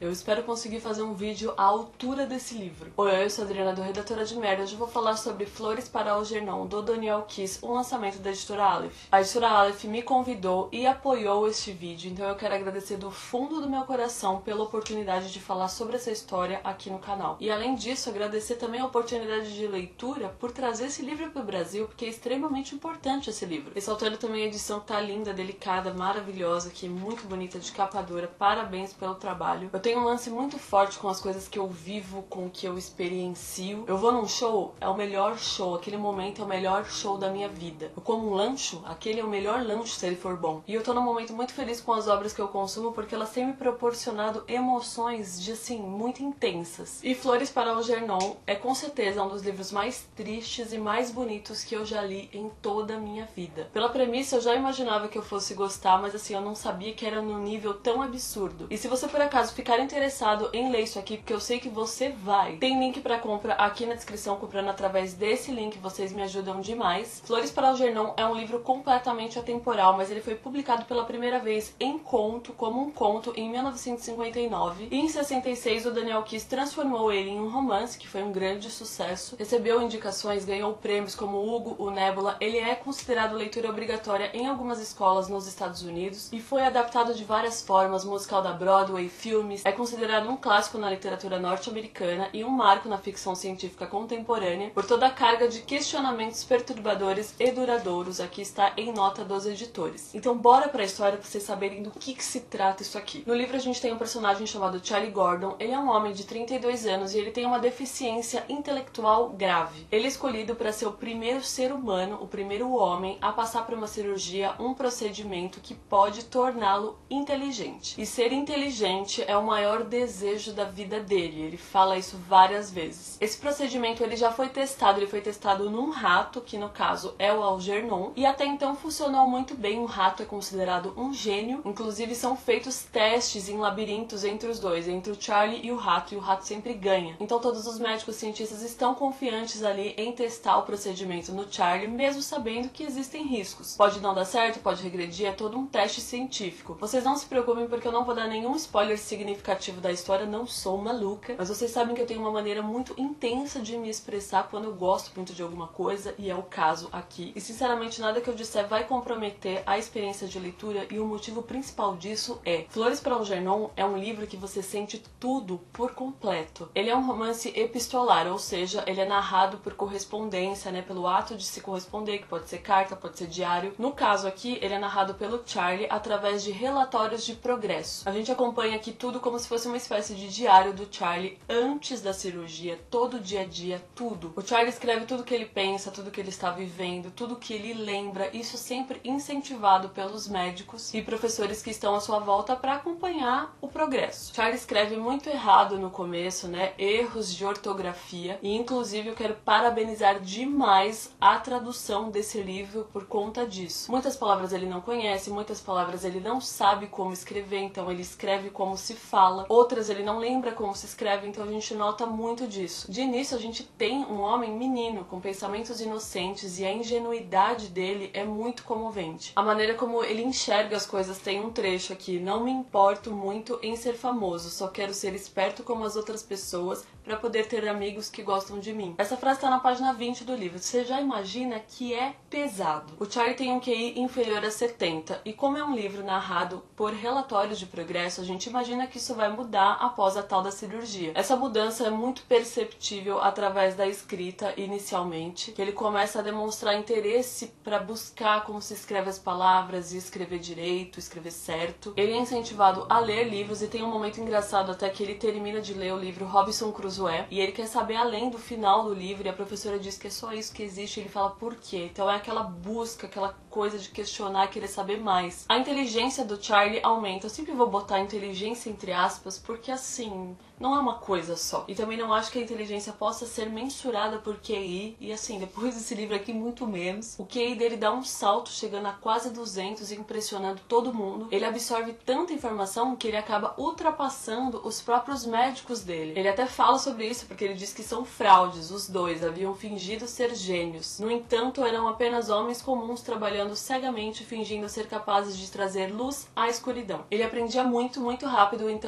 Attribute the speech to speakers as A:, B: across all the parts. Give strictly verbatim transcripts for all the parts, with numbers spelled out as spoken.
A: Eu espero conseguir fazer um vídeo à altura desse livro. Oi, eu sou a Adriana do Redatora de Merda. Hoje eu vou falar sobre Flores para Algernon, do Daniel Kiss, um lançamento da editora Aleph. A editora Aleph me convidou e apoiou este vídeo, então eu quero agradecer do fundo do meu coração pela oportunidade de falar sobre essa história aqui no canal. E além disso, agradecer também a oportunidade de leitura por trazer esse livro para o Brasil, porque é extremamente importante esse livro. Ressaltando também a edição que tá linda, delicada, maravilhosa, que é muito bonita, de capa dura. Parabéns pelo trabalho. Eu tenho um lance muito forte com as coisas que eu vivo, com o que eu experiencio. Eu vou num show, é o melhor show, aquele momento é o melhor show da minha vida. Eu como um lancho, aquele é o melhor lanche se ele for bom. E eu tô num momento muito feliz com as obras que eu consumo, porque elas têm me proporcionado emoções de, assim, muito intensas. E Flores para Algernon é com certeza um dos livros mais tristes e mais bonitos que eu já li em toda a minha vida. Pela premissa, eu já imaginava que eu fosse gostar, mas assim, eu não sabia que era num nível tão absurdo. E se você por acaso ficar interessado em ler isso aqui, porque eu sei que você vai, tem link pra compra aqui na descrição. Comprando através desse link, vocês me ajudam demais. Flores para Algernon é um livro completamente atemporal, mas ele foi publicado pela primeira vez em conto, como um conto, em mil novecentos e cinquenta e nove. E em sessenta e seis, o Daniel Kiss transformou ele em um romance, que foi um grande sucesso. Recebeu indicações, ganhou prêmios como o Hugo, o Nebula. Ele é considerado leitura obrigatória em algumas escolas nos Estados Unidos e foi adaptado de várias formas, musical da Broadway, filmes. É considerado um clássico na literatura norte-americana e um marco na ficção científica contemporânea por toda a carga de questionamentos perturbadores e duradouros. Aqui está em nota dos editores. Então bora pra história pra vocês saberem do que, que se trata isso aqui. No livro a gente tem um personagem chamado Charlie Gordon. Ele é um homem de trinta e dois anos e ele tem uma deficiência intelectual grave. Ele é escolhido para ser o primeiro ser humano, o primeiro homem a passar por uma cirurgia, um procedimento que pode torná-lo inteligente. E ser inteligente é o maior desejo da vida dele. Ele fala isso várias vezes. Esse procedimento ele já foi testado, ele foi testado num rato, que no caso é o Algernon, e até então funcionou muito bem. O rato é considerado um gênio, inclusive são feitos testes em labirintos entre os dois, entre o Charlie e o rato, e o rato sempre ganha. Então todos os médicos cientistas estão confiantes ali em testar o procedimento no Charlie, mesmo sabendo que existem riscos. Pode não dar certo, pode regredir, é todo um teste científico. Vocês não se preocupem porque eu não vou dar nenhum spoiler significativo da história, não sou maluca, mas vocês sabem que eu tenho uma maneira muito intensa de me expressar quando eu gosto muito de alguma coisa, e é o caso aqui. E sinceramente nada que eu disser vai comprometer a experiência de leitura, e o motivo principal disso é: Flores para Algernon é um livro que você sente tudo por completo. Ele é um romance epistolar, ou seja, ele é narrado por correspondência, né, pelo ato de se corresponder, que pode ser carta, pode ser diário. No caso aqui, ele é narrado pelo Charlie através de relatórios de progresso. A gente acompanha aqui tudo como se fosse uma espécie de diário do Charlie antes da cirurgia, todo o dia a dia, tudo. O Charlie escreve tudo que ele pensa, tudo que ele está vivendo, tudo que ele lembra, isso sempre incentivado pelos médicos e professores que estão à sua volta para acompanhar o progresso. Charlie escreve muito errado no começo, né, erros de ortografia, e inclusive eu quero parabenizar demais a tradução desse livro por conta disso. Muitas palavras ele não conhece, muitas palavras ele não sabe como escrever, então ele escreve como se fala. Outras ele não lembra como se escreve, então a gente nota muito disso. De início a gente tem um homem menino com pensamentos inocentes e a ingenuidade dele é muito comovente. A maneira como ele enxerga as coisas, tem um trecho aqui: não me importo muito em ser famoso, só quero ser esperto como as outras pessoas para poder ter amigos que gostam de mim. Essa frase está na página vinte do livro. Você já imagina que é pesado. O Charlie tem um Q I inferior a setenta, e como é um livro narrado por relatórios de progresso, a gente imagina que isso vai mudar após a tal da cirurgia. Essa mudança é muito perceptível através da escrita inicialmente, que ele começa a demonstrar interesse para buscar como se escreve as palavras e escrever direito, escrever certo. Ele é incentivado a ler livros e tem um momento engraçado até que ele termina de ler o livro Robinson Crusoe e ele quer saber além do final do livro, e a professora diz que é só isso que existe, e ele fala por quê? Então é aquela busca, aquela coisa de questionar, querer saber mais. A inteligência do Charlie aumenta. Eu sempre vou botar inteligência entre aspas, porque assim, não é uma coisa só. E também não acho que a inteligência possa ser mensurada por Q I, e assim, depois desse livro aqui, muito menos. O Q I dele dá um salto, chegando a quase duzentos, impressionando todo mundo. Ele absorve tanta informação que ele acaba ultrapassando os próprios médicos dele. Ele até fala sobre isso, porque ele diz que são fraudes, os dois haviam fingido ser gênios. No entanto, eram apenas homens comuns trabalhando cegamente, fingindo ser capazes de trazer luz à escuridão. Ele aprendia muito, muito rápido, então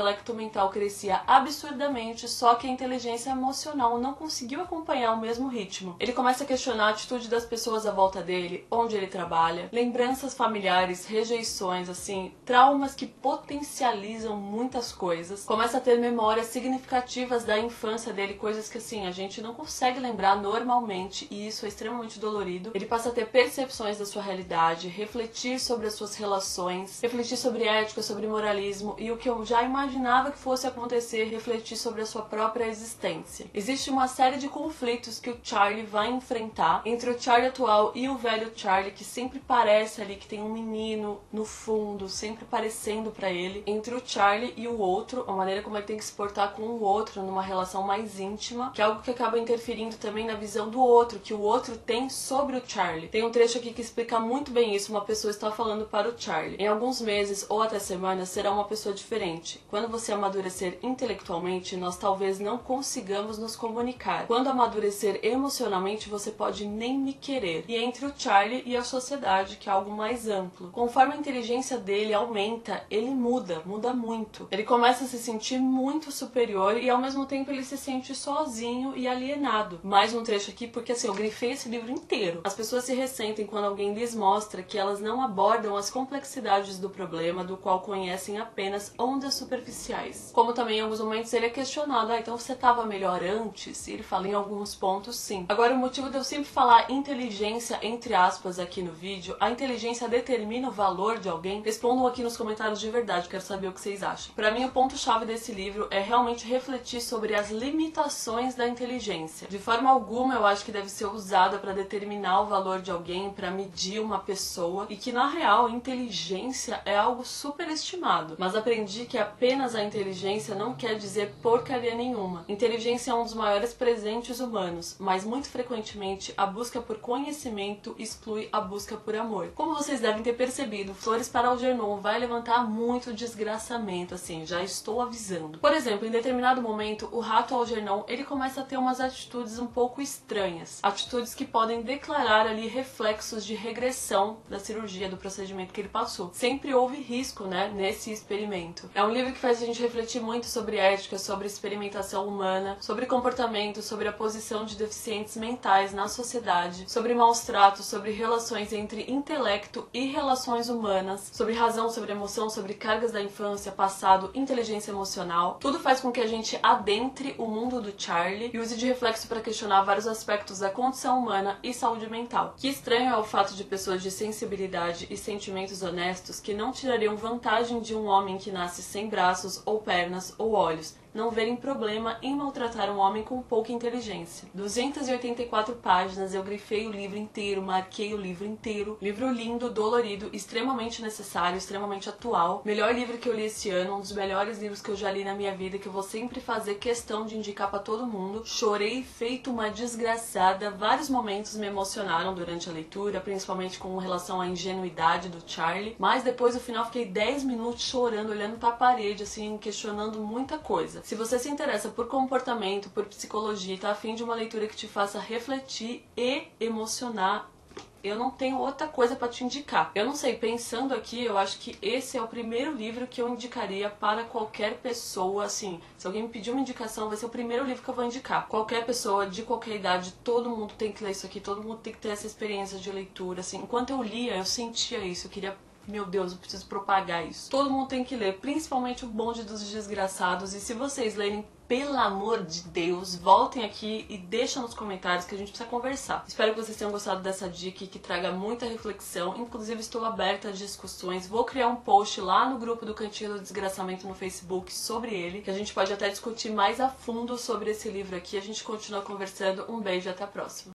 A: intelecto mental crescia absurdamente, só que a inteligência emocional não conseguiu acompanhar o mesmo ritmo. Ele começa a questionar a atitude das pessoas à volta dele, onde ele trabalha, lembranças familiares, rejeições, assim, traumas que potencializam muitas coisas. Começa a ter memórias significativas da infância dele, coisas que, assim, a gente não consegue lembrar normalmente, e isso é extremamente dolorido. Ele passa a ter percepções da sua realidade, refletir sobre as suas relações, refletir sobre ética, sobre moralismo, e o que eu já imaginava que fosse acontecer, refletir sobre a sua própria existência. Existe uma série de conflitos que o Charlie vai enfrentar entre o Charlie atual e o velho Charlie, que sempre parece ali que tem um menino no fundo, sempre parecendo pra ele, entre o Charlie e o outro, a maneira como ele tem que se portar com o outro numa relação mais íntima, que é algo que acaba interferindo também na visão do outro, que o outro tem sobre o Charlie. Tem um trecho aqui que explica muito bem isso. Uma pessoa está falando para o Charlie: em alguns meses ou até semanas será uma pessoa diferente. Quando você amadurecer intelectualmente, nós talvez não consigamos nos comunicar. Quando amadurecer emocionalmente, você pode nem me querer. E entre o Charlie e a sociedade, que é algo mais amplo. Conforme a inteligência dele aumenta, ele muda, muda muito. Ele começa a se sentir muito superior e ao mesmo tempo ele se sente sozinho e alienado. Mais um trecho aqui, porque assim, eu grifei esse livro inteiro. As pessoas se ressentem quando alguém lhes mostra que elas não abordam as complexidades do problema, do qual conhecem apenas ondas superficiais. Como também em alguns momentos ele é questionado: ah, então você estava melhor antes? E ele fala em alguns pontos sim. Agora, o motivo de eu sempre falar inteligência entre aspas aqui no vídeo, a inteligência determina o valor de alguém? Respondam aqui nos comentários de verdade, quero saber o que vocês acham. Pra mim, o ponto-chave desse livro é realmente refletir sobre as limitações da inteligência. De forma alguma eu acho que deve ser usada para determinar o valor de alguém, para medir uma pessoa, e que na real inteligência é algo superestimado. Mas aprendi que apenas a inteligência não quer dizer porcaria nenhuma. Inteligência é um dos maiores presentes humanos, mas muito frequentemente a busca por conhecimento exclui a busca por amor. Como vocês devem ter percebido, Flores para Algernon vai levantar muito desgraçamento, assim, já estou avisando. Por exemplo, em determinado momento, o rato Algernon, ele começa a ter umas atitudes um pouco estranhas. Atitudes que podem declarar ali reflexos de regressão da cirurgia, do procedimento que ele passou. Sempre houve risco, né, nesse experimento. É um livro que faz a gente refletir muito sobre ética, sobre experimentação humana, sobre comportamento, sobre a posição de deficientes mentais na sociedade, sobre maus tratos, sobre relações entre intelecto e relações humanas, sobre razão, sobre emoção, sobre cargas da infância, passado, inteligência emocional. Tudo faz com que a gente adentre o mundo do Charlie e use de reflexo para questionar vários aspectos da condição humana e saúde mental. Que estranho é o fato de pessoas de sensibilidade e sentimentos honestos que não tirariam vantagem de um homem que nasce sem braços ou pernas ou olhos, não verem problema em maltratar um homem com pouca inteligência. duzentas e oitenta e quatro páginas, eu grifei o livro inteiro, marquei o livro inteiro. Livro lindo, dolorido, extremamente necessário, extremamente atual. Melhor livro que eu li esse ano, um dos melhores livros que eu já li na minha vida, que eu vou sempre fazer questão de indicar pra todo mundo. Chorei feito uma desgraçada, vários momentos me emocionaram durante a leitura, principalmente com relação à ingenuidade do Charlie, mas depois no final fiquei dez minutos chorando, olhando pra parede, assim, questionando muita coisa. Se você se interessa por comportamento, por psicologia e tá a fim de uma leitura que te faça refletir e emocionar, eu não tenho outra coisa pra te indicar. Eu não sei, pensando aqui, eu acho que esse é o primeiro livro que eu indicaria para qualquer pessoa, assim, se alguém me pedir uma indicação, vai ser o primeiro livro que eu vou indicar. Qualquer pessoa, de qualquer idade, todo mundo tem que ler isso aqui, todo mundo tem que ter essa experiência de leitura, assim. Enquanto eu lia, eu sentia isso, eu queria... Meu Deus, eu preciso propagar isso. Todo mundo tem que ler, principalmente o Bonde dos Desgraçados. E se vocês lerem, pelo amor de Deus, voltem aqui e deixem nos comentários que a gente precisa conversar. Espero que vocês tenham gostado dessa dica e que traga muita reflexão. Inclusive, estou aberta a discussões. Vou criar um post lá no grupo do Cantinho do Desgraçamento no Facebook sobre ele, que a gente pode até discutir mais a fundo sobre esse livro aqui. A gente continua conversando. Um beijo e até a próxima.